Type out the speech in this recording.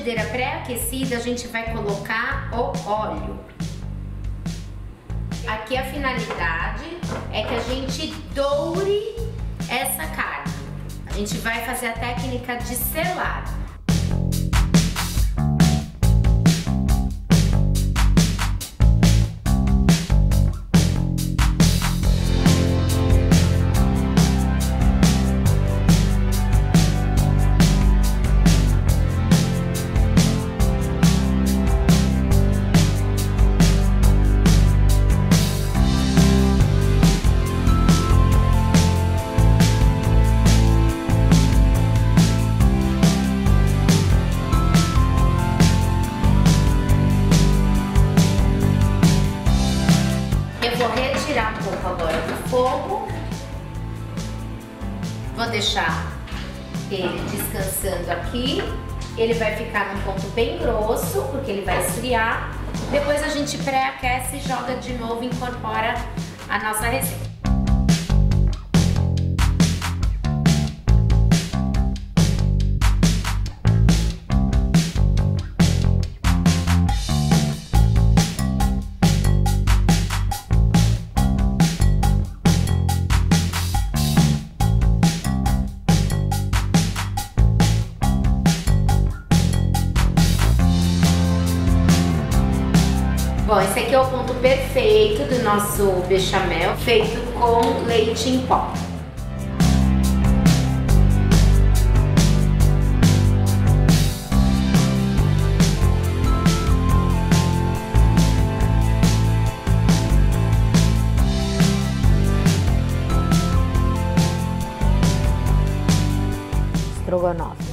frigideira pré-aquecida, a gente vai colocar o óleo. Aqui a finalidade é que a gente doure essa carne. A gente vai fazer a técnica de selar. Eu vou retirar um pouco agora do fogo, vou deixar ele descansando aqui, ele vai ficar num ponto bem grosso, porque ele vai esfriar, depois a gente pré-aquece, joga de novo e incorpora a nossa receita. Bom, esse aqui é o ponto perfeito do nosso bechamel, feito com leite em pó. Estrogonofe.